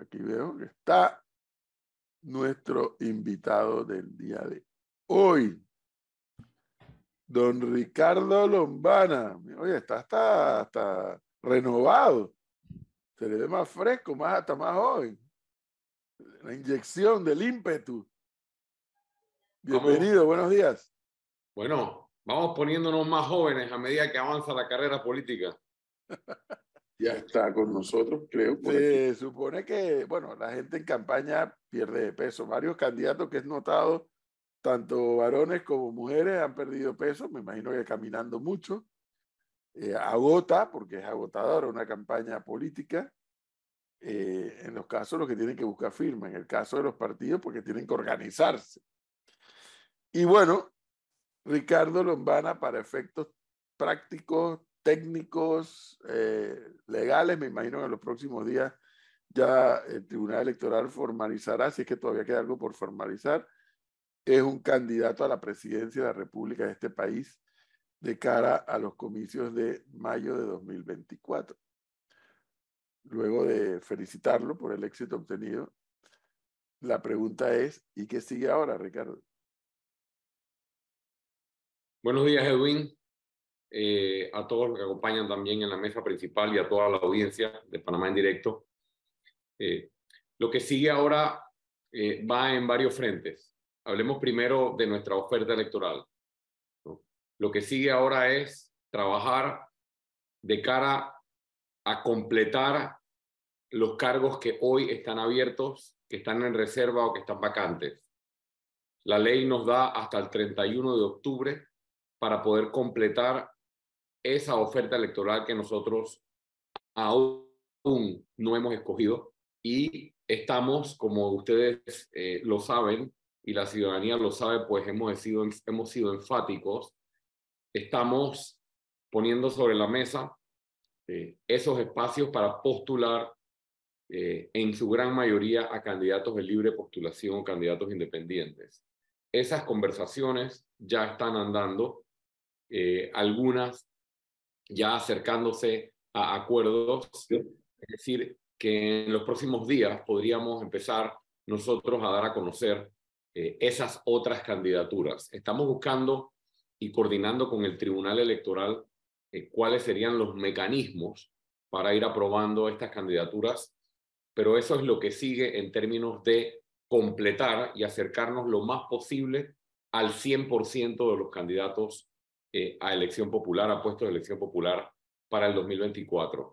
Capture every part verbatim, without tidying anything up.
aquí veo que está nuestro invitado del día de hoy, don Ricardo Lombana. Oye, está hasta, hasta renovado. Se le ve más fresco, más hasta más joven. La inyección del ímpetu. Bienvenido, Vamos, buenos días. bueno, vamos poniéndonos más jóvenes a medida que avanza la carrera política. Ya está con nosotros, creo, por aquí. Se supone que, bueno, la gente en campaña pierde de peso. Varios candidatos que he notado, tanto varones como mujeres, han perdido peso. Me imagino que caminando mucho. Eh, agota, porque es agotadora una campaña política. Eh, en los casos los que tienen que buscar firma. En el caso de los partidos, porque tienen que organizarse. Y bueno, Ricardo Lombana, para efectos prácticos, técnicos, eh, legales, me imagino que en los próximos días ya el Tribunal Electoral formalizará, si es que todavía queda algo por formalizar, es un candidato a la presidencia de la República de este país de cara a los comicios de mayo de dos mil veinticuatro. Luego de felicitarlo por el éxito obtenido, la pregunta es, ¿y qué sigue ahora, Ricardo? Buenos días, Edwin, eh, a todos los que acompañan también en la mesa principal y a toda la audiencia de Panamá en Directo. Eh, lo que sigue ahora eh, va en varios frentes. Hablemos primero de nuestra oferta electoral, ¿no? Lo que sigue ahora es trabajar de cara a completar los cargos que hoy están abiertos, que están en reserva o que están vacantes. La ley nos da hasta el treinta y uno de octubre para poder completar esa oferta electoral que nosotros aún no hemos escogido y estamos, como ustedes eh, lo saben y la ciudadanía lo sabe, pues hemos sido, hemos sido enfáticos, estamos poniendo sobre la mesa eh, esos espacios para postular eh, en su gran mayoría a candidatos de libre postulación o candidatos independientes. Esas conversaciones ya están andando, eh, algunas ya acercándose a acuerdos, es decir, que en los próximos días podríamos empezar nosotros a dar a conocer eh, esas otras candidaturas. Estamos buscando y coordinando con el Tribunal Electoral eh, cuáles serían los mecanismos para ir aprobando estas candidaturas, pero eso es lo que sigue en términos de completar y acercarnos lo más posible al cien por ciento de los candidatos Eh, a elección popular, a puestos de elección popular para el dos mil veinticuatro.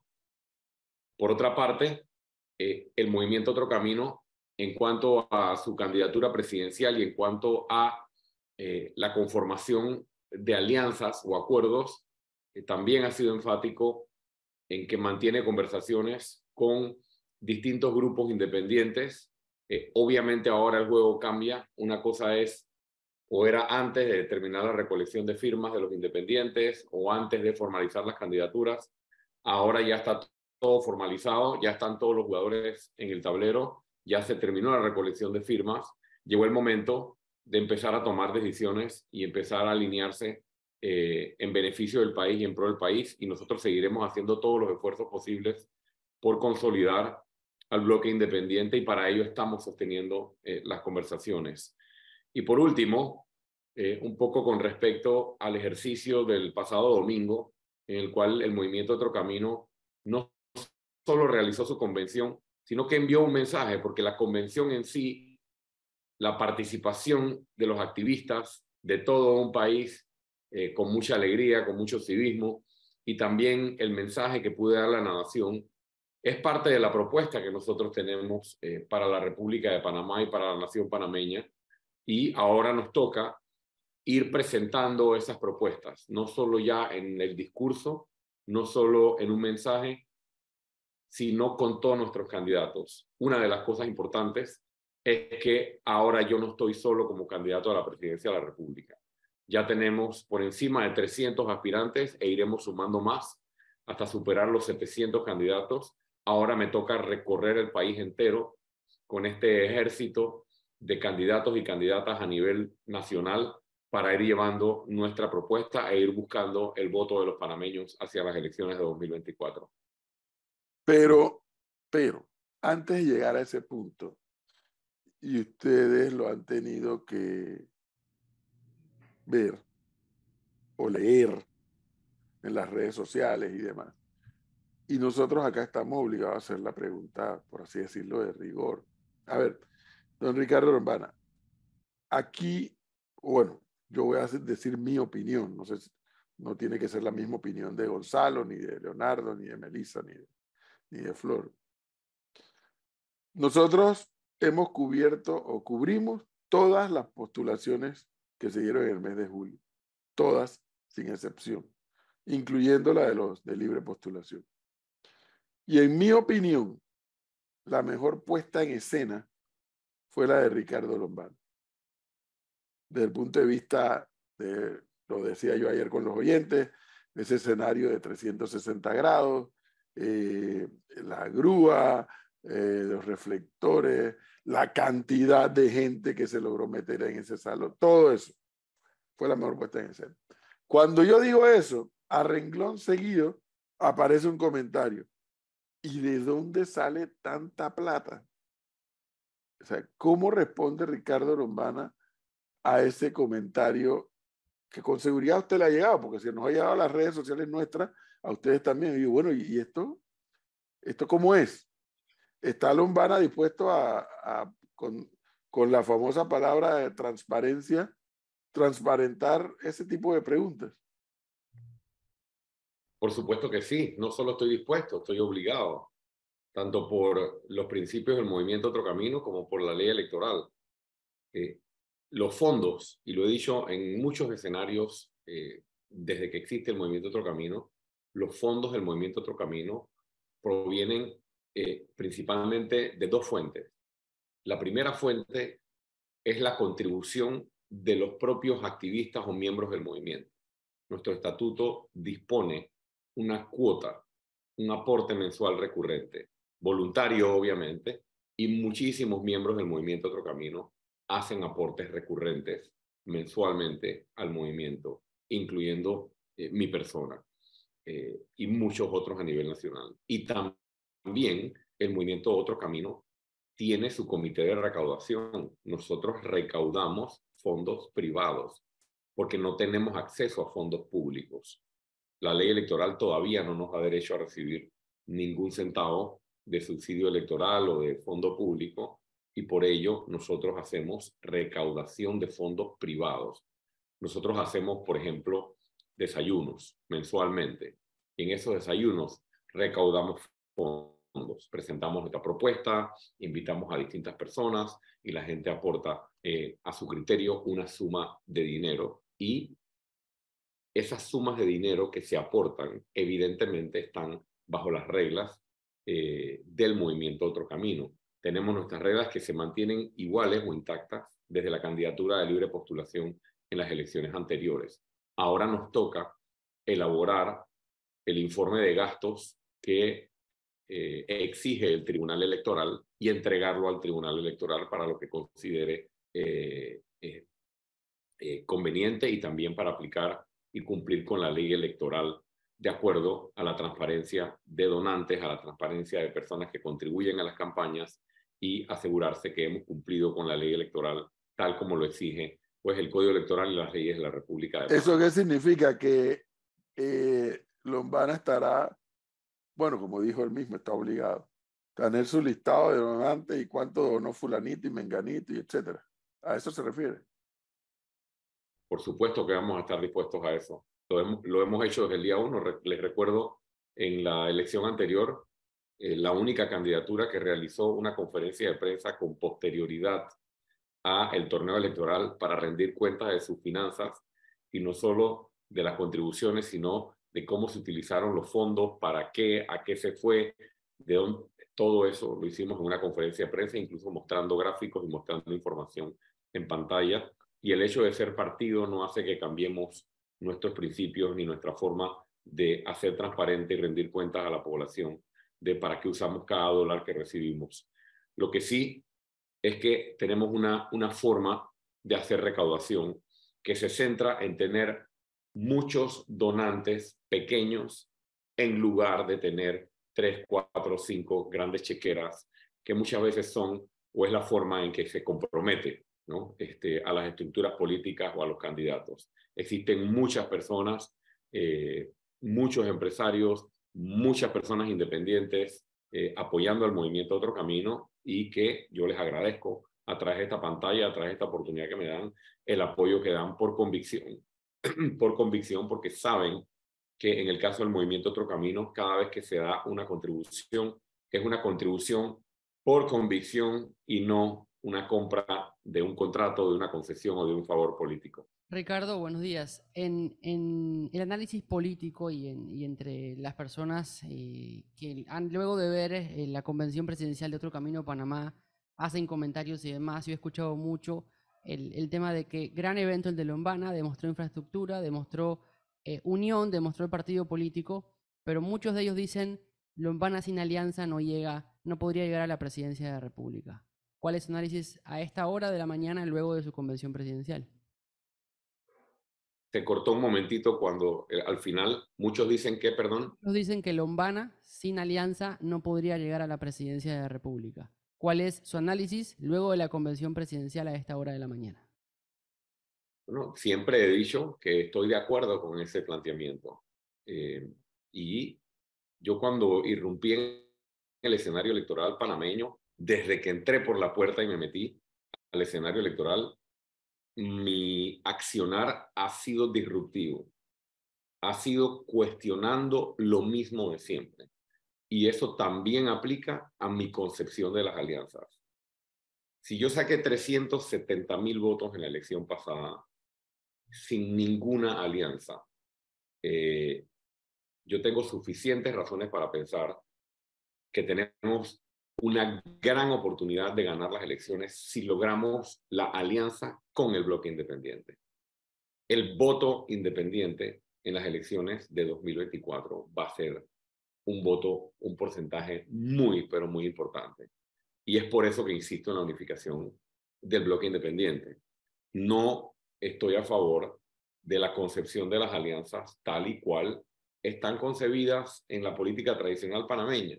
Por otra parte, eh, el movimiento Otro Camino, en cuanto a su candidatura presidencial y en cuanto a eh, la conformación de alianzas o acuerdos, eh, también ha sido enfático en que mantiene conversaciones con distintos grupos independientes. Eh, obviamente ahora el juego cambia. Una cosa es o era antes de terminar la recolección de firmas de los independientes o antes de formalizar las candidaturas. Ahora ya está todo formalizado, ya están todos los jugadores en el tablero, ya se terminó la recolección de firmas, llegó el momento de empezar a tomar decisiones y empezar a alinearse eh, en beneficio del país y en pro del país, y nosotros seguiremos haciendo todos los esfuerzos posibles por consolidar al bloque independiente y para ello estamos sosteniendo eh, las conversaciones. Y por último, eh, un poco con respecto al ejercicio del pasado domingo, en el cual el movimiento Otro Camino no solo realizó su convención, sino que envió un mensaje, porque la convención en sí, la participación de los activistas de todo un país, eh, con mucha alegría, con mucho civismo, y también el mensaje que pude dar a la nación, es parte de la propuesta que nosotros tenemos eh, para la República de Panamá y para la nación panameña. Y ahora nos toca ir presentando esas propuestas, no solo ya en el discurso, no solo en un mensaje, sino con todos nuestros candidatos. Una de las cosas importantes es que ahora yo no estoy solo como candidato a la presidencia de la República. Ya tenemos por encima de trescientos aspirantes e iremos sumando más hasta superar los setecientos candidatos. Ahora me toca recorrer el país entero con este ejército de candidatos y candidatas a nivel nacional para ir llevando nuestra propuesta e ir buscando el voto de los panameños hacia las elecciones de dos mil veinticuatro. Pero, pero, antes de llegar a ese punto, y ustedes lo han tenido que ver o leer en las redes sociales y demás. Y nosotros acá estamos obligados a hacer la pregunta, por así decirlo, de rigor. A ver, don Ricardo Lombana, aquí, bueno, yo voy a decir mi opinión, no sé si no tiene que ser la misma opinión de Gonzalo, ni de Leonardo, ni de Melissa, ni de, ni de Flor. Nosotros hemos cubierto o cubrimos todas las postulaciones que se dieron en el mes de julio, todas sin excepción, incluyendo la de los de libre postulación. Y en mi opinión, la mejor puesta en escena fue la de Ricardo Lombana. Desde el punto de vista, de, lo decía yo ayer con los oyentes, de ese escenario de trescientos sesenta grados, eh, la grúa, eh, los reflectores, la cantidad de gente que se logró meter en ese salón, todo eso fue la mejor puesta en escena. Cuando yo digo eso, a renglón seguido aparece un comentario. ¿Y de dónde sale tanta plata? O sea, ¿cómo responde Ricardo Lombana a ese comentario que con seguridad a usted le ha llegado? Porque si nos ha llegado a las redes sociales nuestras, a ustedes también. Y digo, bueno, ¿y esto? ¿Esto cómo es? ¿Está Lombana dispuesto a, a con, con la famosa palabra de transparencia, transparentar ese tipo de preguntas? Por supuesto que sí, no solo estoy dispuesto, estoy obligado, tanto por los principios del movimiento Otro Camino como por la ley electoral. Eh, los fondos, y lo he dicho en muchos escenarios eh, desde que existe el movimiento Otro Camino, los fondos del movimiento Otro Camino provienen eh, principalmente de dos fuentes. La primera fuente es la contribución de los propios activistas o miembros del movimiento. Nuestro estatuto dispone una cuota, un aporte mensual recurrente, voluntario obviamente, y muchísimos miembros del movimiento Otro Camino hacen aportes recurrentes mensualmente al movimiento, incluyendo eh, mi persona eh, y muchos otros a nivel nacional. Y también el movimiento Otro Camino tiene su comité de recaudación. Nosotros recaudamos fondos privados porque no tenemos acceso a fondos públicos. La ley electoral todavía no nos da derecho a recibir ningún centavo de subsidio electoral o de fondo público, y por ello nosotros hacemos recaudación de fondos privados. Nosotros hacemos, por ejemplo, desayunos mensualmente, y en esos desayunos recaudamos fondos, presentamos nuestra propuesta, invitamos a distintas personas y la gente aporta eh, a su criterio una suma de dinero, y esas sumas de dinero que se aportan evidentemente están bajo las reglas eh, del movimiento Otro Camino. Tenemos nuestras reglas que se mantienen iguales o intactas desde la candidatura de libre postulación en las elecciones anteriores. Ahora nos toca elaborar el informe de gastos que eh, exige el Tribunal Electoral y entregarlo al Tribunal Electoral para lo que considere eh, eh, eh, conveniente, y también para aplicar y cumplir con la ley electoral de acuerdo a la transparencia de donantes, a la transparencia de personas que contribuyen a las campañas, y asegurarse que hemos cumplido con la ley electoral tal como lo exige pues el Código Electoral y las leyes de la República de Panamá. ¿Eso qué significa? Que eh, Lombana estará, bueno, como dijo él mismo, está obligado a tener su listado de donantes y cuánto donó fulanito y menganito y etcétera. ¿A eso se refiere? Por supuesto que vamos a estar dispuestos a eso. Lo hemos, lo hemos hecho desde el día uno. Les recuerdo, en la elección anterior, eh, la única candidatura que realizó una conferencia de prensa con posterioridad a el torneo electoral para rendir cuentas de sus finanzas, y no solo de las contribuciones, sino de cómo se utilizaron los fondos, para qué, a qué se fue, de dónde, todo eso lo hicimos en una conferencia de prensa, incluso mostrando gráficos y mostrando información en pantalla. Y el hecho de ser partido no hace que cambiemos nuestros principios ni nuestra forma de hacer transparente y rendir cuentas a la población de para qué usamos cada dólar que recibimos. Lo que sí es que tenemos una, una forma de hacer recaudación que se centra en tener muchos donantes pequeños en lugar de tener tres, cuatro, cinco grandes chequeras que muchas veces son, o es la forma en que se compromete, ¿no? este, a las estructuras políticas o a los candidatos. Existen muchas personas, eh, muchos empresarios, muchas personas independientes eh, apoyando al movimiento Otro Camino, y que yo les agradezco a través de esta pantalla, a través de esta oportunidad que me dan, el apoyo que dan por convicción, por convicción, porque saben que en el caso del movimiento Otro Camino, cada vez que se da una contribución, es una contribución por convicción y no una compra de un contrato, de una concesión o de un favor político. Ricardo, buenos días. En, en el análisis político y, en, y entre las personas eh, que han, luego de ver eh, la convención presidencial de Otro Camino Panamá, hacen comentarios y demás, yo he escuchado mucho el, el tema de que gran evento el de Lombana, demostró infraestructura, demostró eh, unión, demostró el partido político, pero muchos de ellos dicen Lombana sin alianza no llega, no podría llegar a la presidencia de la República. ¿Cuál es su análisis a esta hora de la mañana luego de su convención presidencial? Se cortó un momentito cuando eh, al final muchos dicen que, perdón. Muchos dicen que Lombana sin alianza no podría llegar a la presidencia de la República. ¿Cuál es su análisis luego de la convención presidencial a esta hora de la mañana? Bueno, siempre he dicho que estoy de acuerdo con ese planteamiento. Eh, y yo cuando irrumpí en el escenario electoral panameño, desde que entré por la puerta y me metí al escenario electoral, mi accionar ha sido disruptivo, ha sido cuestionando lo mismo de siempre. Y eso también aplica a mi concepción de las alianzas. Si yo saqué trescientos setenta mil votos en la elección pasada sin ninguna alianza, eh, yo tengo suficientes razones para pensar que tenemos una gran oportunidad de ganar las elecciones si logramos la alianza con el bloque independiente. El voto independiente en las elecciones de dos mil veinticuatro va a ser un voto, un porcentaje muy, pero muy importante. Y es por eso que insisto en la unificación del bloque independiente. No estoy a favor de la concepción de las alianzas tal y cual están concebidas en la política tradicional panameña.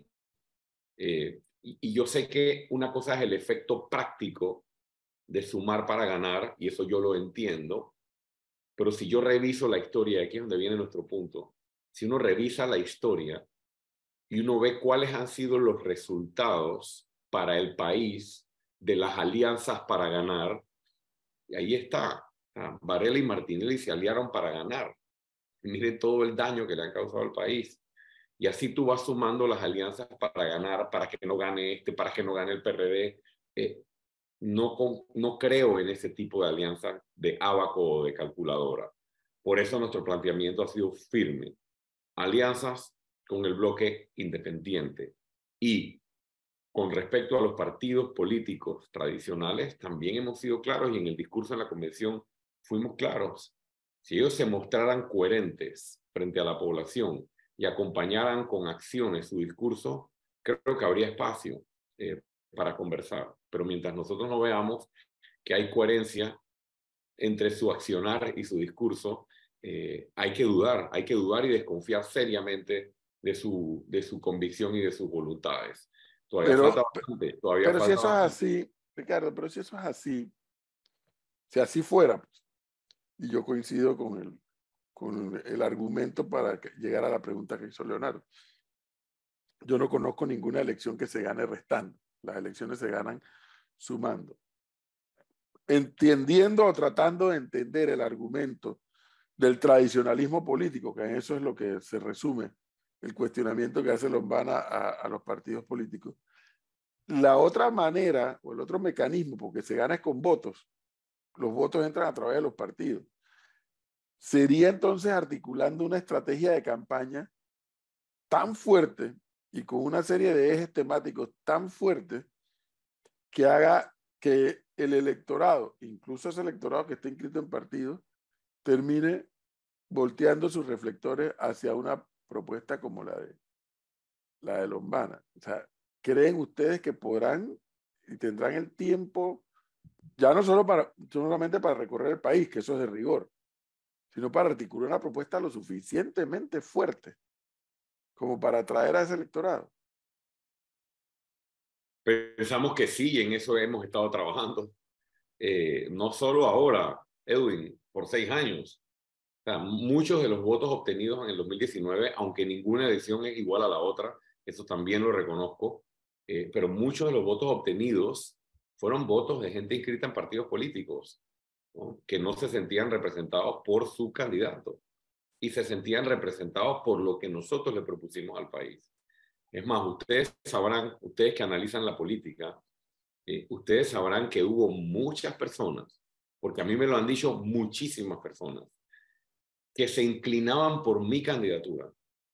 Eh, y, y yo sé que una cosa es el efecto práctico de sumar para ganar, y eso yo lo entiendo, pero si yo reviso la historia, aquí es donde viene nuestro punto, si uno revisa la historia y uno ve cuáles han sido los resultados para el país de las alianzas para ganar, y ahí está, Varela y Martinelli se aliaron para ganar. Miren todo el daño que le han causado al país. Y así tú vas sumando las alianzas para ganar, para que no gane este, para que no gane el P R D. Eh, no, con, no creo en ese tipo de alianza de ábaco o de calculadora. Por eso nuestro planteamiento ha sido firme. Alianzas con el bloque independiente. Y con respecto a los partidos políticos tradicionales, también hemos sido claros, y en el discurso en la convención fuimos claros. Si ellos se mostraran coherentes frente a la población y acompañaran con acciones su discurso, creo que habría espacio eh, para conversar. Pero mientras nosotros no veamos que hay coherencia entre su accionar y su discurso, eh, hay que dudar, hay que dudar y desconfiar seriamente de su, de su convicción y de sus voluntades. Todavía pero, falta bastante. Todavía pero falta si eso bastante. es así, Ricardo, pero si eso es así, si así fuera, pues, y yo coincido con el, con el argumento para que, llegar a la pregunta que hizo Leonardo. Yo no conozco ninguna elección que se gane restando. Las elecciones se ganan sumando. Entendiendo o tratando de entender el argumento del tradicionalismo político, que en eso es lo que se resume el cuestionamiento que hace Lombana a, a los partidos políticos. La otra manera o el otro mecanismo, porque se gana es con votos, los votos entran a través de los partidos, sería entonces articulando una estrategia de campaña tan fuerte y con una serie de ejes temáticos tan fuertes que haga que el electorado, incluso ese electorado que está inscrito en partidos, termine volteando sus reflectores hacia una propuesta como la de, la de Lombana. O sea, ¿creen ustedes que podrán y tendrán el tiempo, ya no solo para, solamente para recorrer el país, que eso es de rigor, sino para articular una propuesta lo suficientemente fuerte como para atraer a ese electorado? Pensamos que sí, y en eso hemos estado trabajando. Eh, no solo ahora, Edwin, por seis años. O sea, muchos de los votos obtenidos en el dos mil diecinueve, aunque ninguna edición es igual a la otra, eso también lo reconozco, eh, pero muchos de los votos obtenidos fueron votos de gente inscrita en partidos políticos, ¿no? Que no se sentían representados por su candidato y se sentían representados por lo que nosotros le propusimos al país. Es más, ustedes sabrán, ustedes que analizan la política, eh, ustedes sabrán que hubo muchas personas, porque a mí me lo han dicho muchísimas personas, que se inclinaban por mi candidatura,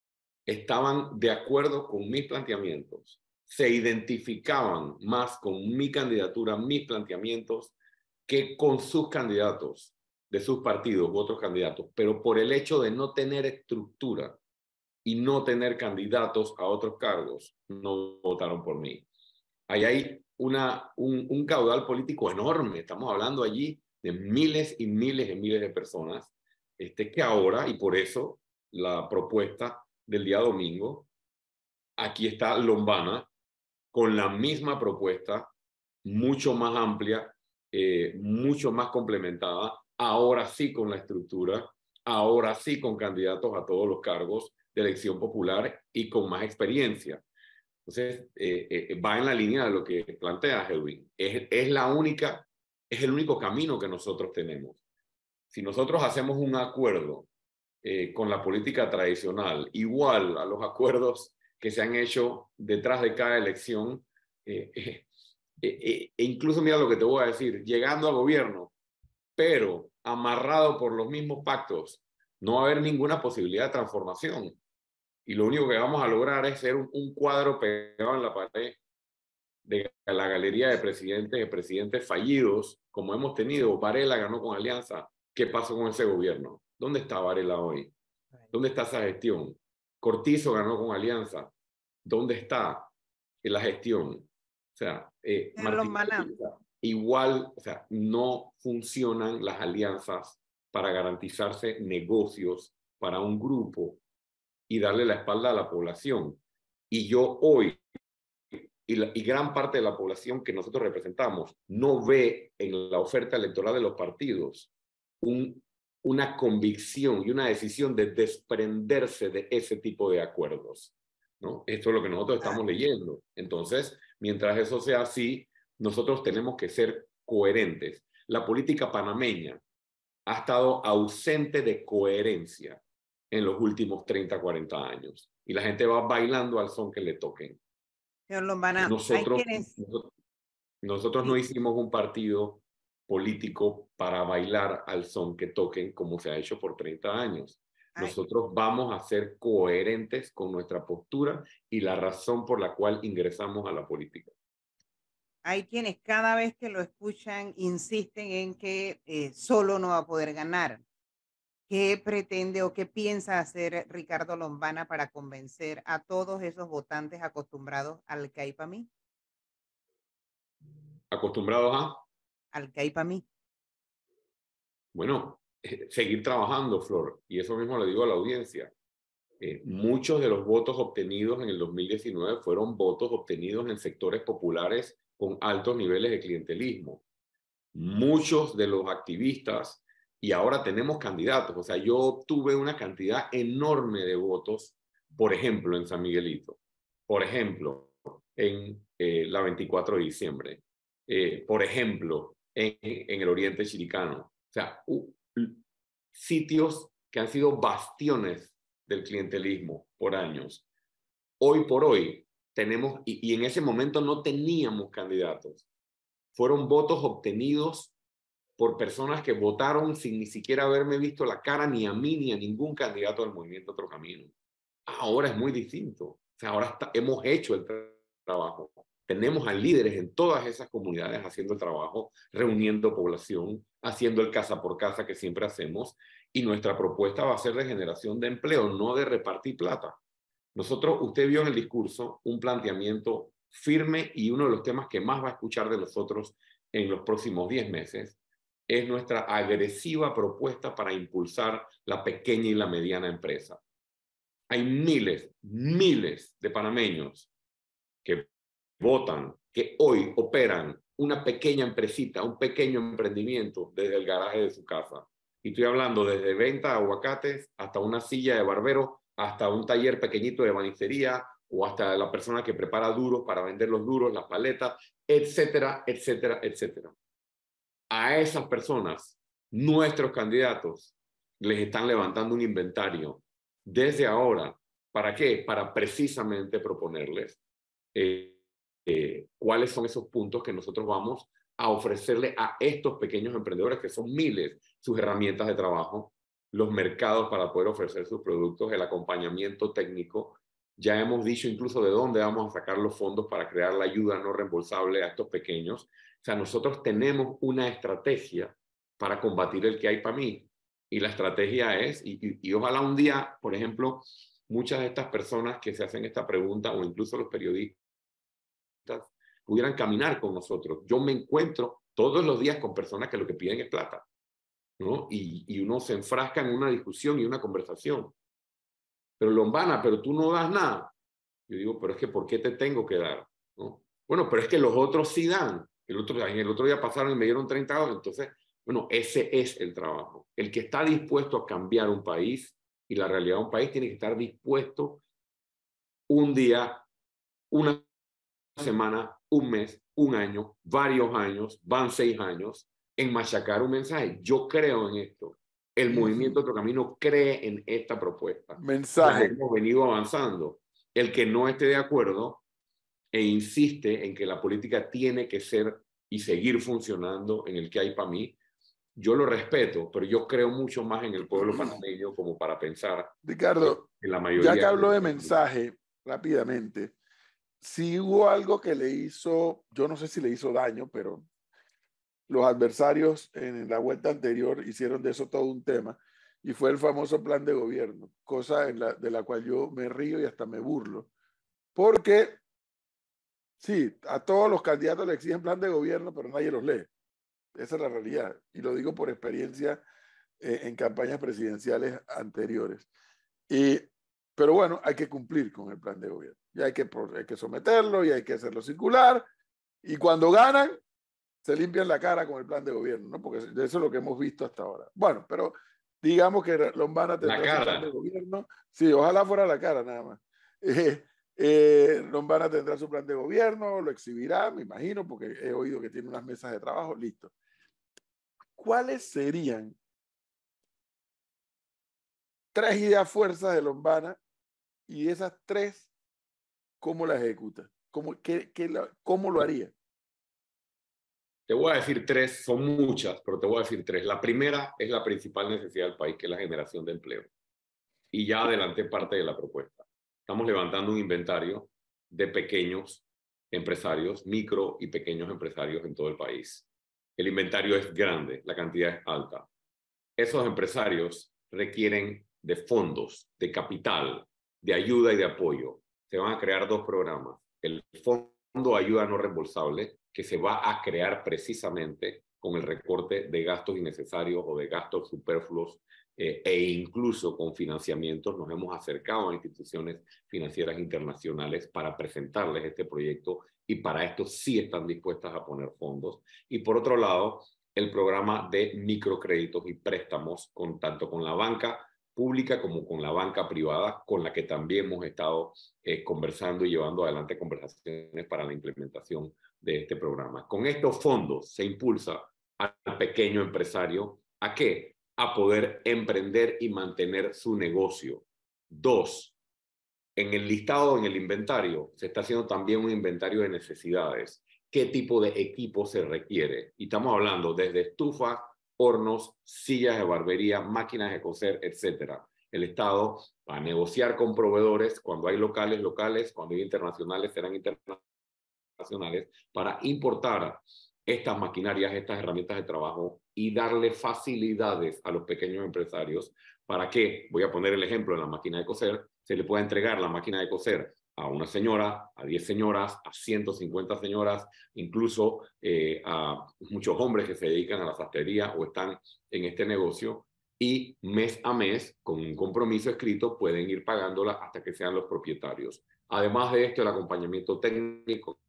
estaban de acuerdo con mis planteamientos, se identificaban más con mi candidatura, mis planteamientos, que con sus candidatos de sus partidos u otros candidatos, pero por el hecho de no tener estructura y no tener candidatos a otros cargos, no votaron por mí. Ahí hay una, un, un caudal político enorme, estamos hablando allí de miles y miles y miles de personas, este, que ahora, y por eso la propuesta del día domingo, aquí está Lombana con la misma propuesta, mucho más amplia, eh, mucho más complementada, ahora sí con la estructura, ahora sí con candidatos a todos los cargos de elección popular y con más experiencia. Entonces, eh, eh, va en la línea de lo que plantea Edwin. Es, es la única, es el único camino que nosotros tenemos. Si nosotros hacemos un acuerdo eh, con la política tradicional, igual a los acuerdos que se han hecho detrás de cada elección, eh, eh, eh, e incluso mira lo que te voy a decir, llegando al gobierno, pero amarrado por los mismos pactos, no va a haber ninguna posibilidad de transformación. Y lo único que vamos a lograr es ser un, un cuadro pegado en la pared de la galería de presidentes de presidentes fallidos, como hemos tenido. Varela ganó con Alianza. ¿Qué pasó con ese gobierno? ¿Dónde está Varela hoy? ¿Dónde está esa gestión? Cortizo ganó con Alianza. ¿Dónde está la gestión? O sea, eh, Martín, igual, o sea, no funcionan las alianzas para garantizarse negocios para un grupo y darle la espalda a la población. Y yo hoy, y, la, y gran parte de la población que nosotros representamos, no ve en la oferta electoral de los partidos un, una convicción y una decisión de desprenderse de ese tipo de acuerdos, ¿no? Esto es lo que nosotros estamos leyendo. Entonces, mientras eso sea así, nosotros tenemos que ser coherentes. La política panameña ha estado ausente de coherencia en los últimos treinta, cuarenta años. Y la gente va bailando al son que le toquen. Señor Lombana, nosotros, quienes... nosotros, nosotros sí. no hicimos un partido político para bailar al son que toquen como se ha hecho por treinta años. Ay. Nosotros vamos a ser coherentes con nuestra postura y la razón por la cual ingresamos a la política. Hay quienes cada vez que lo escuchan insisten en que eh, solo no va a poder ganar. ¿Qué pretende o qué piensa hacer Ricardo Lombana para convencer a todos esos votantes acostumbrados al que hay para mí? ¿Acostumbrados a? Al que hay para mí. Bueno, eh, seguir trabajando, Flor, y eso mismo le digo a la audiencia. Eh, muchos de los votos obtenidos en el dos mil diecinueve fueron votos obtenidos en sectores populares con altos niveles de clientelismo. Muchos de los activistas, y ahora tenemos candidatos, o sea, yo obtuve una cantidad enorme de votos, por ejemplo, en San Miguelito, por ejemplo, en eh, la veinticuatro de diciembre, eh, por ejemplo, en, en el Oriente Chiricano. O sea, uh, sitios que han sido bastiones del clientelismo por años. Hoy por hoy tenemos, y, y en ese momento no teníamos candidatos. Fueron votos obtenidos por personas que votaron sin ni siquiera haberme visto la cara ni a mí ni a ningún candidato del movimiento Otro Camino. Ahora es muy distinto. O sea, ahora está, hemos hecho el tra trabajo. Tenemos a líderes en todas esas comunidades haciendo el trabajo, reuniendo población, haciendo el casa por casa que siempre hacemos, y nuestra propuesta va a ser de generación de empleo, no de repartir plata. Nosotros, usted vio en el discurso un planteamiento firme, y uno de los temas que más va a escuchar de nosotros en los próximos diez meses es nuestra agresiva propuesta para impulsar la pequeña y la mediana empresa. Hay miles, miles de panameños que votan que hoy operan una pequeña empresita, un pequeño emprendimiento desde el garaje de su casa. Y estoy hablando desde venta de aguacates hasta una silla de barbero, hasta un taller pequeñito de banistería, o hasta la persona que prepara duros para vender los duros, las paletas, etcétera, etcétera, etcétera. A esas personas, nuestros candidatos les están levantando un inventario desde ahora. ¿Para qué? Para precisamente proponerles eh, eh, cuáles son esos puntos que nosotros vamos a ofrecerle a estos pequeños emprendedores, que son miles, sus herramientas de trabajo, los mercados para poder ofrecer sus productos, el acompañamiento técnico. Ya hemos dicho incluso de dónde vamos a sacar los fondos para crear la ayuda no reembolsable a estos pequeños. O sea, nosotros tenemos una estrategia para combatir el que hay para mí. Y la estrategia es, y, y, y ojalá un día, por ejemplo, muchas de estas personas que se hacen esta pregunta, o incluso los periodistas, pudieran caminar con nosotros. Yo me encuentro todos los días con personas que lo que piden es plata, ¿no? Y, y uno se enfrasca en una discusión y una conversación. Pero Lombana, pero tú no das nada. Yo digo, pero es que ¿por qué te tengo que dar? ¿No? Bueno, pero es que los otros sí dan. El otro, en el otro día pasaron y me dieron treinta dólares. Entonces, bueno, ese es el trabajo. El que está dispuesto a cambiar un país y la realidad de un país tiene que estar dispuesto un día, una semana, un mes, un año, varios años, van seis años, en machacar un mensaje. Yo creo en esto. El movimiento Otro Camino cree en esta propuesta. Mensaje. Ya hemos venido avanzando. El que no esté de acuerdo e insiste en que la política tiene que ser y seguir funcionando en el que hay para mí, yo lo respeto, pero yo creo mucho más en el pueblo panameño como para pensar Ricardo, en la mayoría. ya que habló de mensaje, rápidamente, si hubo algo que le hizo, yo no sé si le hizo daño, pero los adversarios en la vuelta anterior hicieron de eso todo un tema, y fue el famoso plan de gobierno, cosa en la, de la cual yo me río y hasta me burlo, porque sí, a todos los candidatos le exigen plan de gobierno, pero nadie los lee. Esa es la realidad, y lo digo por experiencia eh, en campañas presidenciales anteriores. Y, pero bueno, hay que cumplir con el plan de gobierno, y hay que, hay que someterlo, y hay que hacerlo circular, y cuando ganan, se limpian la cara con el plan de gobierno, ¿no? Porque eso es lo que hemos visto hasta ahora. Bueno, pero digamos que Lombana tendrá su plan de gobierno. Sí, ojalá fuera la cara nada más. Eh, eh, Lombana tendrá su plan de gobierno, lo exhibirá, me imagino, porque he oído que tiene unas mesas de trabajo, listo. ¿Cuáles serían tres ideas fuerzas de Lombana, y esas tres, cómo las ejecuta? ¿Cómo, qué, qué la, ¿Cómo lo haría? Te voy a decir tres, son muchas, pero te voy a decir tres. La primera es la principal necesidad del país, que es la generación de empleo. Y ya adelanté parte de la propuesta. Estamos levantando un inventario de pequeños empresarios, micro y pequeños empresarios en todo el país. El inventario es grande, la cantidad es alta. Esos empresarios requieren de fondos, de capital, de ayuda y de apoyo. Se van a crear dos programas. El Fondo Ayuda No Reembolsable, que se va a crear precisamente con el recorte de gastos innecesarios o de gastos superfluos eh, e incluso con financiamientos. Nos hemos acercado a instituciones financieras internacionales para presentarles este proyecto, y para esto sí están dispuestas a poner fondos. Y por otro lado, el programa de microcréditos y préstamos, con, tanto con la banca pública como con la banca privada, con la que también hemos estado eh, conversando y llevando adelante conversaciones para la implementación de este programa. Con estos fondos se impulsa al pequeño empresario ¿a qué? A poder emprender y mantener su negocio. Dos, en el listado, en el inventario, se está haciendo también un inventario de necesidades. ¿Qué tipo de equipo se requiere? Y estamos hablando desde estufas, hornos, sillas de barbería, máquinas de coser, etcétera. El Estado va a negociar con proveedores, cuando hay locales, locales, cuando hay internacionales, serán internacionales, para importar estas maquinarias, estas herramientas de trabajo y darle facilidades a los pequeños empresarios para que, voy a poner el ejemplo de la máquina de coser, se le pueda entregar la máquina de coser a una señora, a diez señoras, a ciento cincuenta señoras, incluso eh, a muchos hombres que se dedican a la sastrería o están en este negocio, y mes a mes, con un compromiso escrito, pueden ir pagándola hasta que sean los propietarios. Además de esto, el acompañamiento técnico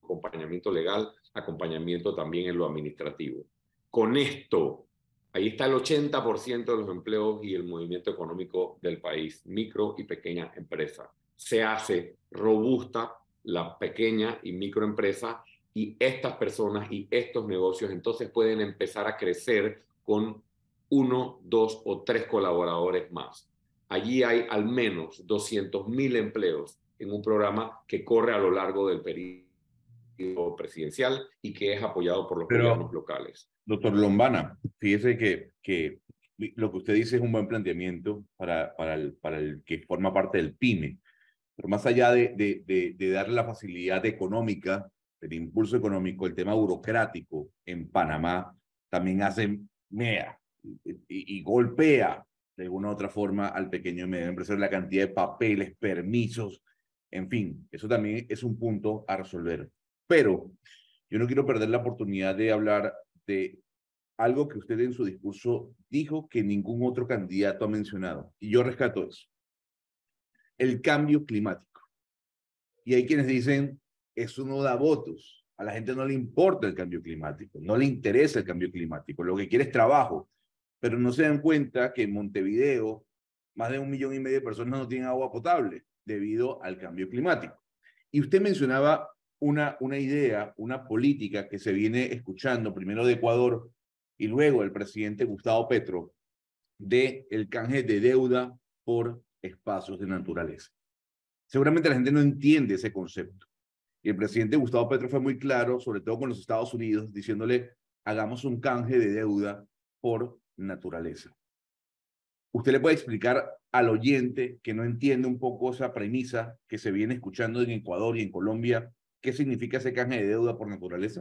acompañamiento legal, acompañamiento también en lo administrativo. Con esto, ahí está el ochenta por ciento de los empleos y el movimiento económico del país, micro y pequeña empresa. Se hace robusta la pequeña y microempresa y estas personas y estos negocios entonces pueden empezar a crecer con uno, dos o tres colaboradores más. Allí hay al menos doscientos mil empleos en un programa que corre a lo largo del periodo presidencial y que es apoyado por los Pero, gobiernos locales. Doctor Lombana, fíjese que, que lo que usted dice es un buen planteamiento para, para, el, para el que forma parte del PYME. Pero más allá de, de, de, de darle la facilidad económica, el impulso económico, el tema burocrático en Panamá también hace mea y, y golpea de alguna u otra forma al pequeño y medio empresario, la cantidad de papeles, permisos, en fin, eso también es un punto a resolver. Pero yo no quiero perder la oportunidad de hablar de algo que usted en su discurso dijo que ningún otro candidato ha mencionado, y yo rescato eso. El cambio climático. Y hay quienes dicen, eso no da votos. A la gente no le importa el cambio climático, no le interesa el cambio climático, lo que quiere es trabajo. Pero no se dan cuenta que en Montevideo más de un millón y medio de personas no tienen agua potable debido al cambio climático. Y usted mencionaba una, una idea, una política que se viene escuchando primero de Ecuador y luego el presidente Gustavo Petro de el canje de deuda por espacios de naturaleza. Seguramente la gente no entiende ese concepto. Y el presidente Gustavo Petro fue muy claro, sobre todo con los Estados Unidos, diciéndole, hagamos un canje de deuda por naturaleza. ¿Usted le puede explicar al oyente que no entiende un poco esa premisa que se viene escuchando en Ecuador y en Colombia, qué significa ese canje de deuda por naturaleza?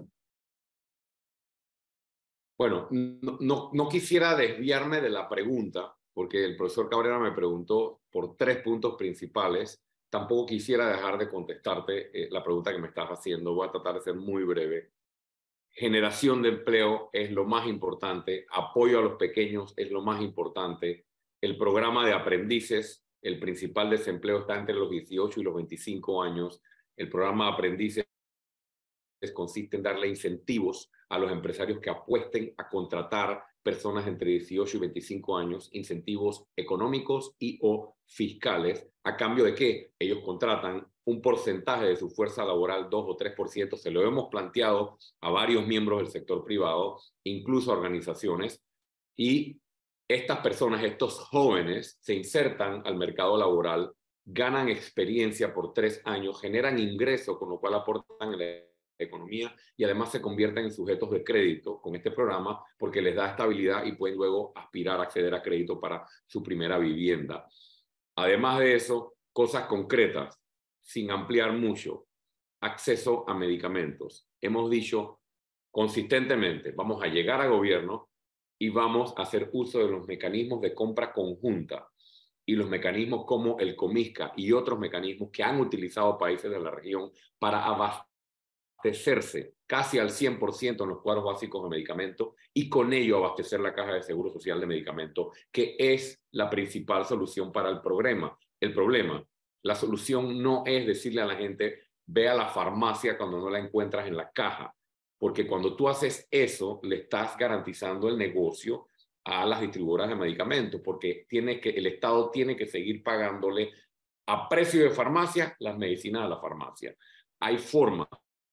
Bueno, no, no, no quisiera desviarme de la pregunta, porque el profesor Cabrera me preguntó por tres puntos principales. Tampoco quisiera dejar de contestarte eh, la pregunta que me estás haciendo. Voy a tratar de ser muy breve. Generación de empleo es lo más importante. Apoyo a los pequeños es lo más importante. El programa de aprendices, el principal desempleo está entre los dieciocho y los veinticinco años. El programa de aprendices consiste en darle incentivos a los empresarios que apuesten a contratar personas entre dieciocho y veinticinco años, incentivos económicos y o fiscales, a cambio de que ellos contratan un porcentaje de su fuerza laboral, dos o tres por ciento, se lo hemos planteado a varios miembros del sector privado, incluso a organizaciones, y estas personas, estos jóvenes, se insertan al mercado laboral, ganan experiencia por tres años, generan ingreso, con lo cual aportan a la economía y además se convierten en sujetos de crédito con este programa porque les da estabilidad y pueden luego aspirar a acceder a crédito para su primera vivienda. Además de eso, cosas concretas, sin ampliar mucho, acceso a medicamentos. Hemos dicho consistentemente, vamos a llegar al gobierno y vamos a hacer uso de los mecanismos de compra conjunta y los mecanismos como el Comisca y otros mecanismos que han utilizado países de la región para abastecerse casi al cien por ciento en los cuadros básicos de medicamentos y con ello abastecer la caja de seguro social de medicamentos, que es la principal solución para el problema. El problema, la solución no es decirle a la gente, ve a la farmacia cuando no la encuentras en la caja, porque cuando tú haces eso, le estás garantizando el negocio a las distribuidoras de medicamentos, porque tiene que, el Estado tiene que seguir pagándole a precio de farmacia las medicinas a la farmacia. Hay formas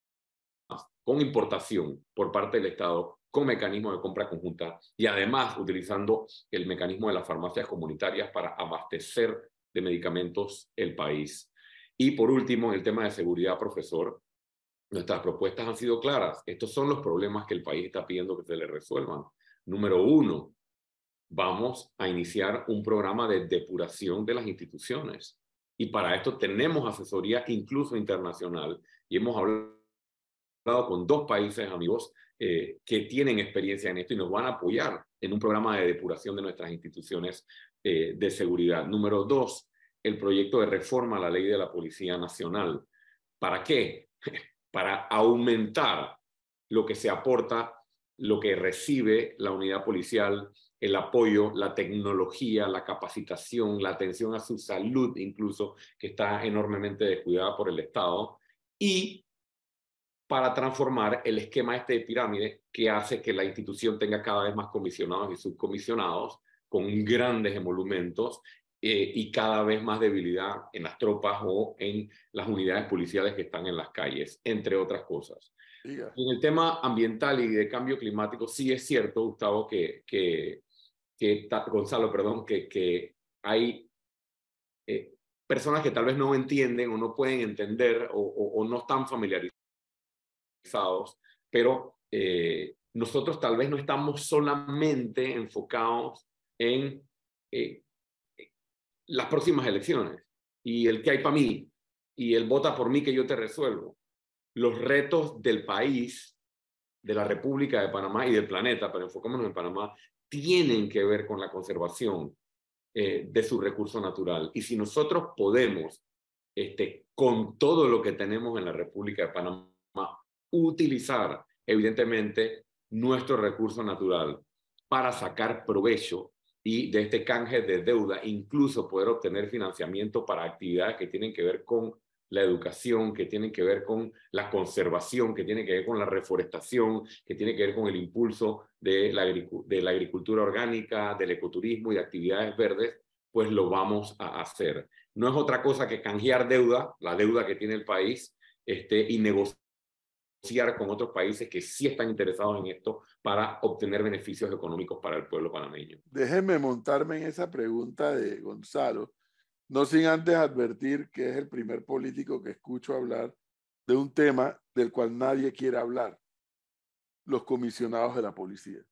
con importación por parte del Estado, con mecanismos de compra conjunta y además utilizando el mecanismo de las farmacias comunitarias para abastecer de medicamentos el país. Y por último, en el tema de seguridad, profesor, nuestras propuestas han sido claras. Estos son los problemas que el país está pidiendo que se le resuelvan. Número uno, vamos a iniciar un programa de depuración de las instituciones. Y para esto tenemos asesoría incluso internacional y hemos hablado con dos países amigos eh, que tienen experiencia en esto y nos van a apoyar en un programa de depuración de nuestras instituciones eh, de seguridad. Número dos, el proyecto de reforma a la ley de la Policía Nacional. ¿Para qué? Para aumentar lo que se aporta, lo que recibe la unidad policial, el apoyo, la tecnología, la capacitación, la atención a su salud incluso, que está enormemente descuidada por el Estado, y para transformar el esquema este de pirámide que hace que la institución tenga cada vez más comisionados y subcomisionados con grandes emolumentos eh, y cada vez más debilidad en las tropas o en las unidades policiales que están en las calles, entre otras cosas. Diga. En el tema ambiental y de cambio climático, sí es cierto, Gustavo, que, que, que Gonzalo, perdón, que, que hay eh, personas que tal vez no entienden o no pueden entender o, o, o no están familiarizados, pero eh, nosotros tal vez no estamos solamente enfocados en eh, las próximas elecciones y el que hay para mí y el vota por mí que yo te resuelvo. Los retos del país, de la República de Panamá y del planeta, pero enfocémonos en Panamá, tienen que ver con la conservación eh, de su recurso natural. Y si nosotros podemos, este, con todo lo que tenemos en la República de Panamá, utilizar evidentemente nuestro recurso natural para sacar provecho y de este canje de deuda, incluso poder obtener financiamiento para actividades que tienen que ver con la educación, que tienen que ver con la conservación, que tienen que ver con la reforestación, que tiene que ver con el impulso de la, de la agricultura orgánica, del ecoturismo y de actividades verdes, pues lo vamos a hacer. No es otra cosa que canjear deuda, la deuda que tiene el país, este, y negociar con otros países que sí están interesados en esto para obtener beneficios económicos para el pueblo panameño. Déjenme montarme en esa pregunta de Gonzalo, no sin antes advertir que es el primer político que escucho hablar de un tema del cual nadie quiere hablar: los comisionados de la policía.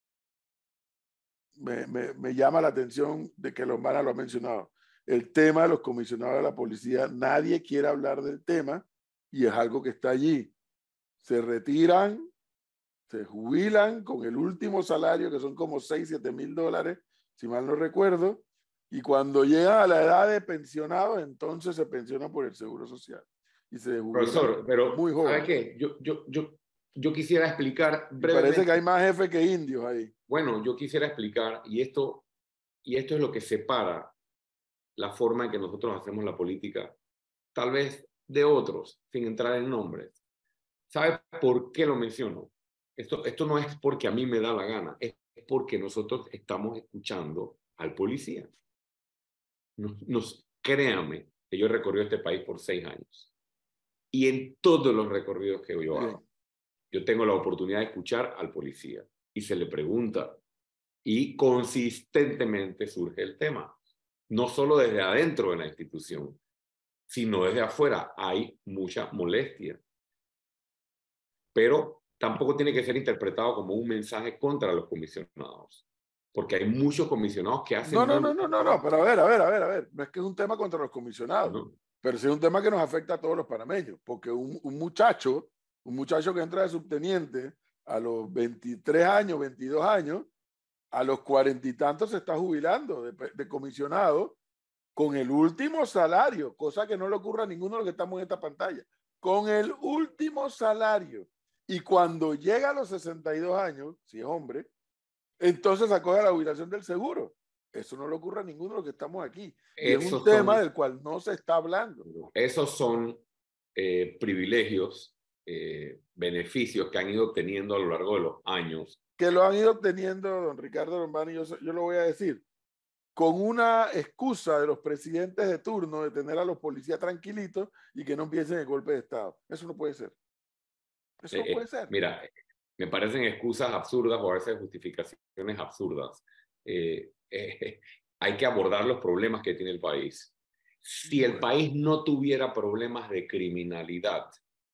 Me, me, me llama la atención de que Lombana lo ha mencionado. El tema de los comisionados de la policía, nadie quiere hablar del tema y es algo que está allí. Se retiran, se jubilan con el último salario, que son como seis, siete mil dólares, si mal no recuerdo, y cuando llegan a la edad de pensionado, entonces se pensionan por el Seguro Social. Y se jubilan. Profesor, pero muy joven. ¿sabe qué? Yo, yo, yo, yo quisiera explicar brevemente. Parece que hay más jefes que indios ahí. Bueno, yo quisiera explicar, y esto, y esto es lo que separa la forma en que nosotros hacemos la política, tal vez de otros, sin entrar en nombres. ¿Sabe por qué lo menciono? Esto, esto no es porque a mí me da la gana, es porque nosotros estamos escuchando al policía. Nos, nos, créanme que yo he recorrido este país por seis años. Y en todos los recorridos que yo hago, yo tengo la oportunidad de escuchar al policía. Y se le pregunta. Y consistentemente surge el tema. No solo desde adentro de la institución, sino desde afuera. Hay mucha molestia. Pero tampoco tiene que ser interpretado como un mensaje contra los comisionados, porque hay muchos comisionados que hacen... No, no, no, no, no, no, pero a ver, a ver, a ver, a ver, no es que es un tema contra los comisionados, no, pero sí es un tema que nos afecta a todos los panameños, porque un, un muchacho, un muchacho que entra de subteniente a los veintitrés años, veintidós años, a los cuarenta y tantos se está jubilando de, de comisionado con el último salario, cosa que no le ocurre a ninguno de los que estamos en esta pantalla, con el último salario. Y cuando llega a los sesenta y dos años, si es hombre, entonces acoge a la jubilación del seguro. Eso no le ocurre a ninguno de los que estamos aquí. Y es un tema del cual no se está hablando. Esos son eh, privilegios, eh, beneficios que han ido obteniendo a lo largo de los años. Que lo han ido obteniendo, don Ricardo Lombana, y yo, yo lo voy a decir, con una excusa de los presidentes de turno de tener a los policías tranquilitos y que no empiecen el golpe de Estado. Eso no puede ser. Eso no eh, puede ser. Mira, me parecen excusas absurdas o a veces justificaciones absurdas. Eh, eh, hay que abordar los problemas que tiene el país. Si el país no tuviera problemas de criminalidad,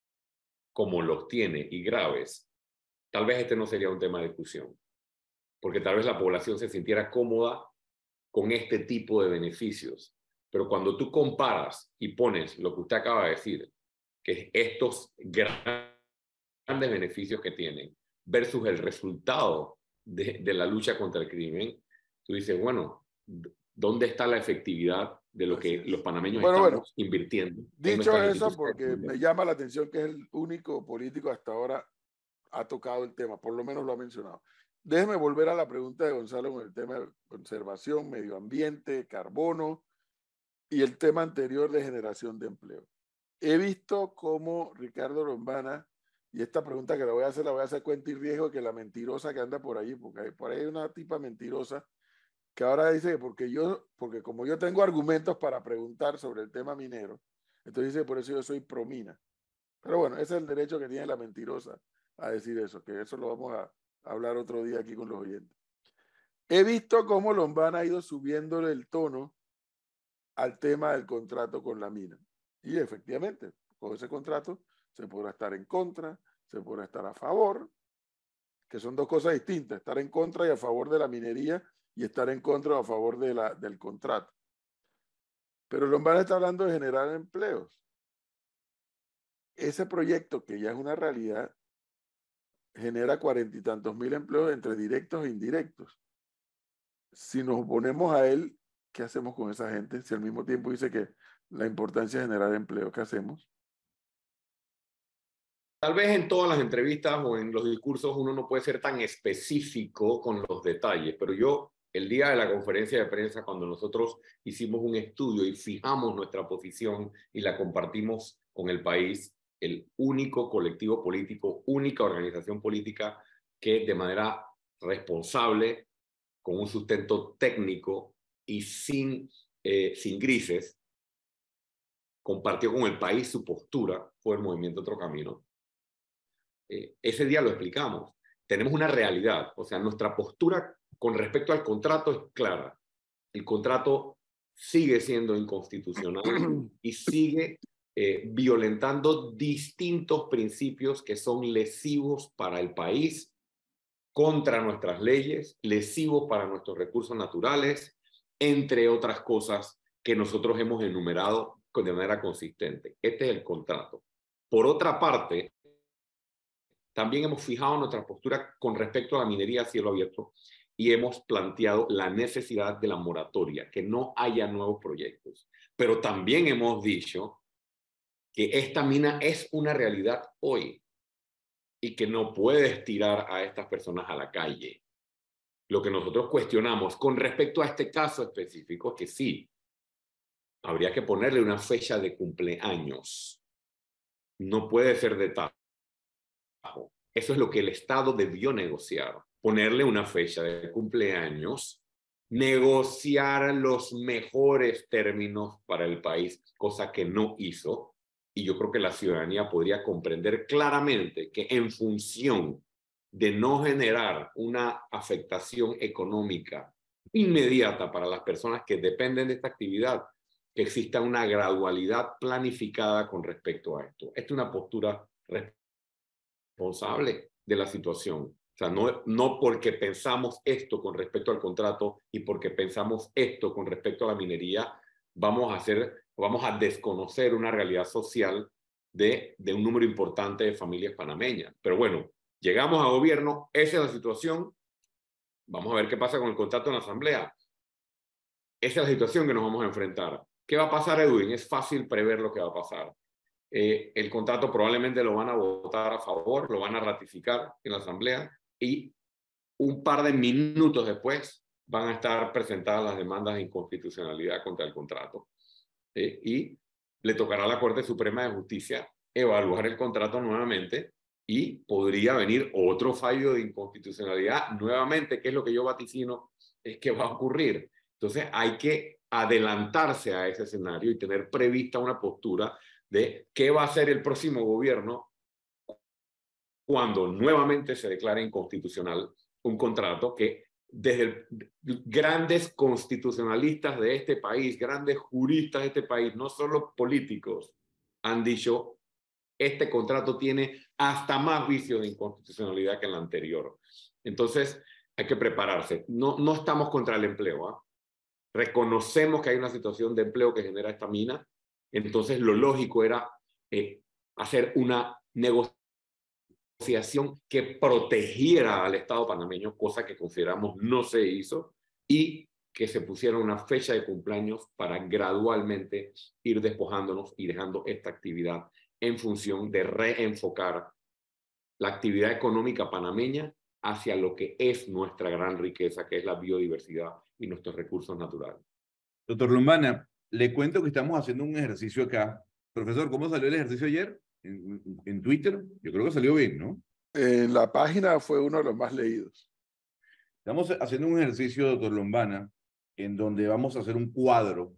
como los tiene y graves, tal vez este no sería un tema de discusión, porque tal vez la población se sintiera cómoda con este tipo de beneficios. Pero cuando tú comparas y pones lo que usted acaba de decir, que estos grandes beneficios que tienen versus el resultado de, de la lucha contra el crimen, tú dices, bueno, ¿dónde está la efectividad de lo que los panameños bueno, estamos bueno, invirtiendo? Dicho eso, porque me llama la atención que es el único político hasta ahora ha tocado el tema, por lo menos lo ha mencionado. Déjeme volver a la pregunta de Gonzalo con el tema de conservación, medio ambiente, carbono y el tema anterior de generación de empleo. He visto cómo Ricardo Lombana y esta pregunta que le voy a hacer, la voy a hacer cuenta y riesgo que la mentirosa que anda por ahí, porque hay, por ahí hay una tipa mentirosa que ahora dice que porque yo, porque como yo tengo argumentos para preguntar sobre el tema minero, entonces dice por eso yo soy pro mina. Pero bueno, ese es el derecho que tiene la mentirosa a decir eso, que eso lo vamos a hablar otro día aquí con los oyentes. He visto cómo Lombana ha ido subiéndole el tono al tema del contrato con la mina. Y efectivamente, con ese contrato se podrá estar en contra, se podrá estar a favor, que son dos cosas distintas, estar en contra y a favor de la minería y estar en contra o a favor de la, del contrato. Pero Lombana está hablando de generar empleos. Ese proyecto, que ya es una realidad, genera cuarenta y tantos mil empleos entre directos e indirectos. Si nos oponemos a él, ¿qué hacemos con esa gente? Si al mismo tiempo dice que la importancia es generar empleo, ¿qué hacemos? Tal vez en todas las entrevistas o en los discursos uno no puede ser tan específico con los detalles, pero yo, el día de la conferencia de prensa, cuando nosotros hicimos un estudio y fijamos nuestra posición y la compartimos con el país, el único colectivo político, única organización política que de manera responsable, con un sustento técnico y sin, eh, sin grises, compartió con el país su postura, fue el Movimiento Otro Camino. Eh, ese día lo explicamos. Tenemos una realidad, o sea, nuestra postura con respecto al contrato es clara. El contrato sigue siendo inconstitucional y sigue eh, violentando distintos principios que son lesivos para el país, contra nuestras leyes, lesivos para nuestros recursos naturales, entre otras cosas que nosotros hemos enumerado de manera consistente. Este es el contrato. Por otra parte, también hemos fijado nuestra postura con respecto a la minería a cielo abierto y hemos planteado la necesidad de la moratoria, que no haya nuevos proyectos. Pero también hemos dicho que esta mina es una realidad hoy y que no puedes tirar a estas personas a la calle. Lo que nosotros cuestionamos con respecto a este caso específico es que sí, habría que ponerle una fecha de cumpleaños. No puede ser de tajo. Eso es lo que el Estado debió negociar. Ponerle una fecha de cumpleaños, negociar los mejores términos para el país, cosa que no hizo. Y yo creo que la ciudadanía podría comprender claramente que en función de no generar una afectación económica inmediata para las personas que dependen de esta actividad, que exista una gradualidad planificada con respecto a esto. Esta es una postura responsable de la situación. O sea, no, no porque pensamos esto con respecto al contrato y porque pensamos esto con respecto a la minería, vamos a hacer, vamos a desconocer una realidad social de, de un número importante de familias panameñas. Pero bueno, llegamos a gobierno, esa es la situación. Vamos a ver qué pasa con el contrato en la asamblea. Esa es la situación que nos vamos a enfrentar. ¿Qué va a pasar, Edwin? Es fácil prever lo que va a pasar. Eh, el contrato probablemente lo van a votar a favor, lo van a ratificar en la asamblea y un par de minutos después van a estar presentadas las demandas de inconstitucionalidad contra el contrato. Eh, y le tocará a la Corte Suprema de Justicia evaluar el contrato nuevamente y podría venir otro fallo de inconstitucionalidad nuevamente, que es lo que yo vaticino es que va a ocurrir. Entonces hay que adelantarse a ese escenario y tener prevista una postura de qué va a hacer el próximo gobierno cuando nuevamente se declare inconstitucional un contrato que desde el, grandes constitucionalistas de este país, grandes juristas de este país, no solo políticos, han dicho este contrato tiene hasta más vicios de inconstitucionalidad que el anterior. Entonces hay que prepararse. No, no estamos contra el empleo, ¿eh? Reconocemos que hay una situación de empleo que genera esta mina. Entonces lo lógico era eh, hacer una negociación que protegiera al Estado panameño, cosa que consideramos no se hizo, y que se pusiera una fecha de cumpleaños para gradualmente ir despojándonos y dejando esta actividad en función de reenfocar la actividad económica panameña hacia lo que es nuestra gran riqueza, que es la biodiversidad y nuestros recursos naturales. Doctor Lombana, le cuento que estamos haciendo un ejercicio acá. Profesor, ¿cómo salió el ejercicio ayer? en, en Twitter, yo creo que salió bien, ¿no? En la página fue uno de los más leídos. Estamos haciendo un ejercicio, doctor Lombana, en donde vamos a hacer un cuadro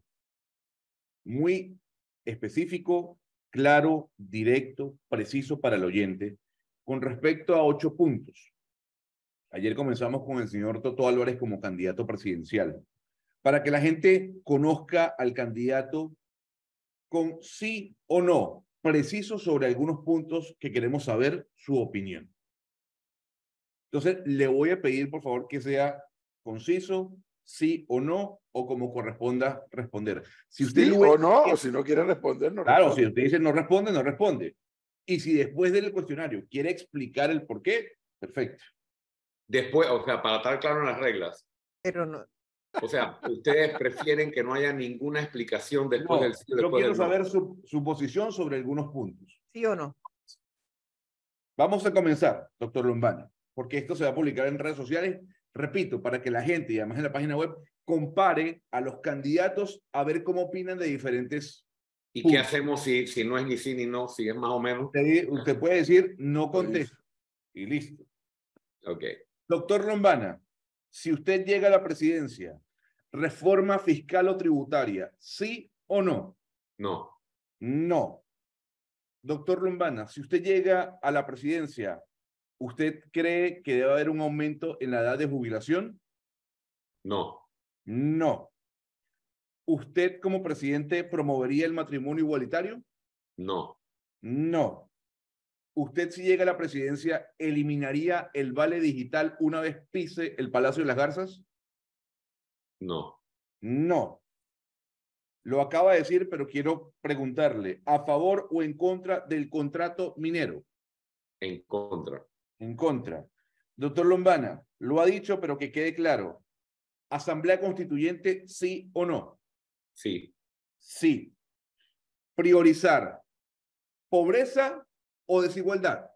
muy específico, claro, directo, preciso para el oyente, con respecto a ocho puntos. Ayer comenzamos con el señor Toto Álvarez como candidato presidencial, para que la gente conozca al candidato con sí o no, preciso sobre algunos puntos que queremos saber su opinión. Entonces, le voy a pedir, por favor, que sea conciso, sí o no, o como corresponda responder. Si usted Sí lo o no, o si no quiere responder, no Claro, responde. si usted dice no responde, no responde. Y si después del cuestionario quiere explicar el por qué, perfecto. Después, o sea, para estar claro en las reglas. Pero no. O sea, ustedes prefieren que no haya ninguna explicación después No, del sí o yo después quiero del no. saber su, su posición sobre algunos puntos. ¿Sí o no? Vamos a comenzar, doctor Lombana, porque esto se va a publicar en redes sociales, repito, para que la gente, y además en la página web, compare a los candidatos a ver cómo opinan de diferentes ¿Y puntos. qué hacemos si, si no es ni sí ni no, si es más o menos? Usted, usted puede decir no contesto y listo. Ok. Doctor Lombana, si usted llega a la presidencia, ¿reforma fiscal o tributaria, sí o no? No. No. Doctor Lombana, si usted llega a la presidencia, ¿usted cree que debe haber un aumento en la edad de jubilación? No. No. ¿Usted como presidente promovería el matrimonio igualitario? No. No. ¿Usted si llega a la presidencia eliminaría el vale digital una vez pise el Palacio de las Garzas? No. No. Lo acaba de decir, pero quiero preguntarle, ¿a favor o en contra del contrato minero? En contra. En contra. Doctor Lombana, lo ha dicho, pero que quede claro. ¿Asamblea Constituyente, sí o no? Sí. Sí. Priorizar pobreza o desigualdad.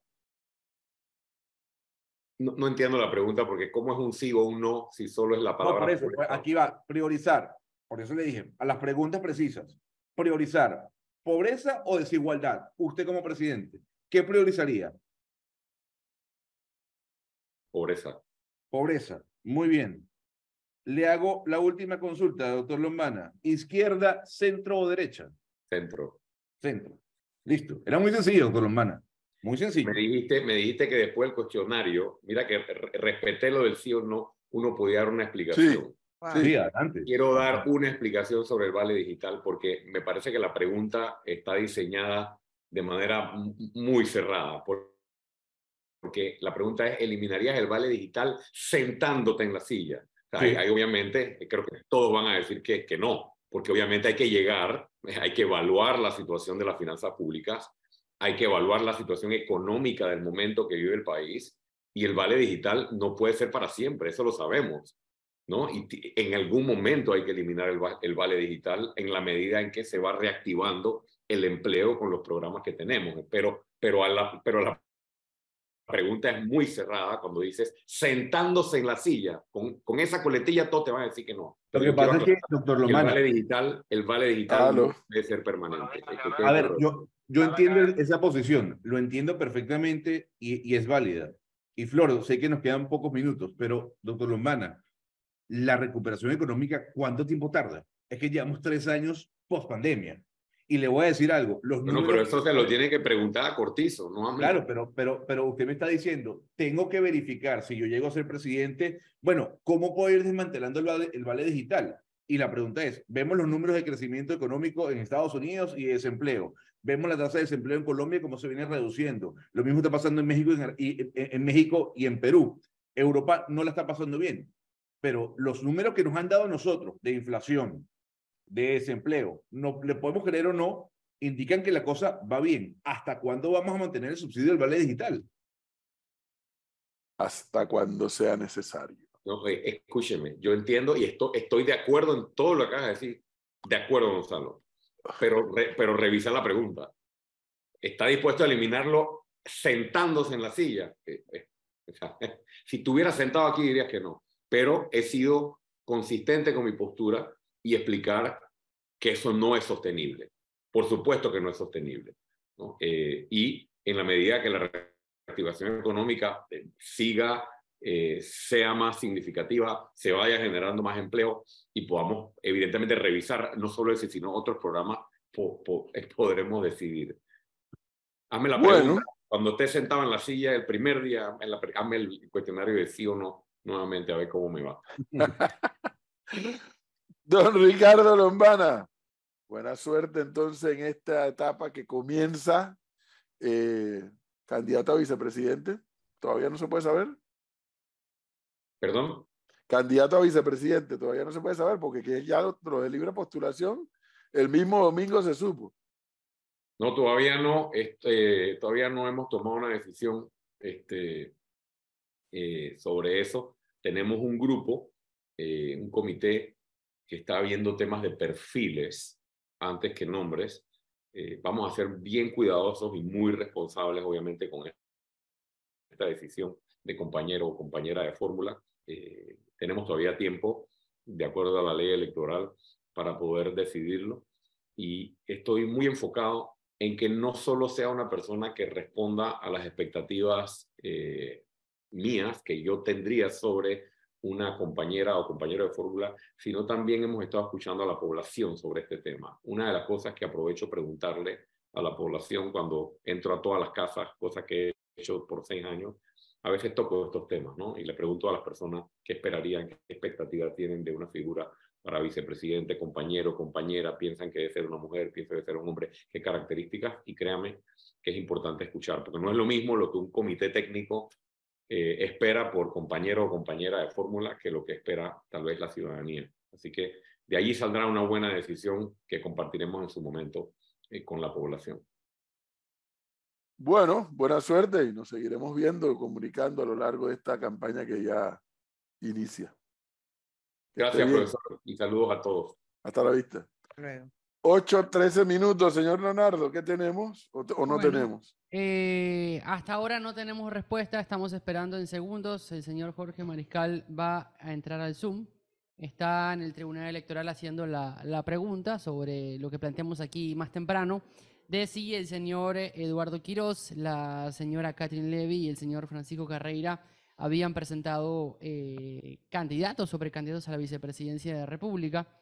No, no entiendo la pregunta porque ¿cómo es un sí o un no si solo es la No, palabra? por eso, pobreza? aquí va, priorizar. Por eso le dije, a las preguntas precisas. Priorizar pobreza o desigualdad. Usted como presidente, ¿qué priorizaría? Pobreza. Pobreza. Muy bien. Le hago la última consulta, doctor Lombana. ¿Izquierda, centro o derecha? Centro. Centro. Listo. Era muy sencillo, doctor Lombana. Muy sencillo. Me dijiste, me dijiste que después del cuestionario, mira que re respeté lo del sí o no, uno podía dar una explicación. Sí. Wow. Sí, adelante. Quiero dar una explicación sobre el vale digital porque me parece que la pregunta está diseñada de manera muy cerrada. Porque la pregunta es, ¿eliminarías el vale digital sentándote en la silla? O sea, Sí. hay, hay, obviamente, creo que todos van a decir que, que no, porque obviamente hay que llegar, hay que evaluar la situación de las finanzas públicas, hay que evaluar la situación económica del momento que vive el país, y el vale digital no puede ser para siempre, eso lo sabemos, ¿no? Y en algún momento hay que eliminar el, el vale digital en la medida en que se va reactivando el empleo con los programas que tenemos. Pero, pero, a la, pero a la pregunta es muy cerrada cuando dices sentándose en la silla, con, con esa coletilla todos te van a decir que no. Lo que pasa es que, doctor el Lombana, vale digital, el vale digital Aló. no debe ser permanente. a ver, yo, yo entiendo esa posición, lo entiendo perfectamente y, y es válida. Y Flor, sé que nos quedan pocos minutos, pero doctor Lombana, la recuperación económica, ¿cuánto tiempo tarda? Es que llevamos tres años post pandemia. Y le voy a decir algo. Los bueno, números... pero eso se lo tiene que preguntar a Cortizo, no a mí. Claro, pero, pero, pero usted me está diciendo, tengo que verificar si yo llego a ser presidente, bueno, ¿cómo puedo ir desmantelando el vale, el vale digital? Y la pregunta es, vemos los números de crecimiento económico en Estados Unidos y de desempleo. Vemos la tasa de desempleo en Colombia cómo se viene reduciendo. Lo mismo está pasando en México y en, y, en México y en Perú. Europa no la está pasando bien. Pero los números que nos han dado a nosotros de inflación, de desempleo, no, le podemos creer o no, indican que la cosa va bien. ¿Hasta cuándo vamos a mantener el subsidio del vale digital? Hasta cuando sea necesario. No, eh, escúcheme, yo entiendo y esto, estoy de acuerdo en todo lo que acabas de decir. De acuerdo, Gonzalo. Pero, re, pero revisa la pregunta. ¿Está dispuesto a eliminarlo sentándose en la silla? Eh, eh, o sea, si estuviera sentado aquí dirías que no. Pero he sido consistente con mi postura y explicar que eso no es sostenible. Por supuesto que no es sostenible. ¿no? Eh, y en la medida que la reactivación económica eh, siga, eh, sea más significativa, se vaya generando más empleo y podamos evidentemente revisar no solo ese, sino otros programas, po, po, podremos decidir. Hazme la Bueno. pregunta, cuando esté sentado en la silla el primer día, en la, hazme el cuestionario de sí o no, nuevamente a ver cómo me va. Don Ricardo Lombana, buena suerte entonces en esta etapa que comienza. Eh, candidato a vicepresidente, ¿todavía no se puede saber? ¿Perdón? Candidato a vicepresidente, todavía no se puede saber porque que ya lo, lo de libre postulación el mismo domingo se supo. No, todavía no, este, todavía no hemos tomado una decisión este, eh, sobre eso. Tenemos un grupo, eh, un comité que está viendo temas de perfiles antes que nombres. Eh, vamos a ser bien cuidadosos y muy responsables, obviamente, con esta decisión de compañero o compañera de fórmula. Eh, tenemos todavía tiempo, de acuerdo a la ley electoral, para poder decidirlo. Y estoy muy enfocado en que no solo sea una persona que responda a las expectativas eh, mías que yo tendría sobre una compañera o compañero de fórmula, sino también hemos estado escuchando a la población sobre este tema. Una de las cosas que aprovecho preguntarle a la población cuando entro a todas las casas, cosas que he hecho por seis años, a veces toco estos temas, ¿no? Y le pregunto a las personas qué esperarían, qué expectativas tienen de una figura para vicepresidente, compañero, compañera, piensan que debe ser una mujer, piensan que debe ser un hombre, qué características, y créame que es importante escuchar, porque no es lo mismo lo que un comité técnico eh, espera por compañero o compañera de fórmula que lo que espera tal vez la ciudadanía. Así que de allí saldrá una buena decisión que compartiremos en su momento eh, con la población. Bueno, buena suerte y nos seguiremos viendo, comunicando a lo largo de esta campaña que ya inicia. Que Gracias, profesor, y saludos a todos. Hasta la vista. Luego. ocho, trece minutos, señor Leonardo, ¿qué tenemos o, o no Bueno, tenemos? Eh, hasta ahora no tenemos respuesta, estamos esperando en segundos. El señor Jorge Mariscal va a entrar al Zoom. Está en el Tribunal Electoral haciendo la, la pregunta sobre lo que planteamos aquí más temprano, de si el señor Eduardo Quiroz, la señora Catherine Levy y el señor Francisco Carreira habían presentado eh, candidatos o precandidatos a la vicepresidencia de la República.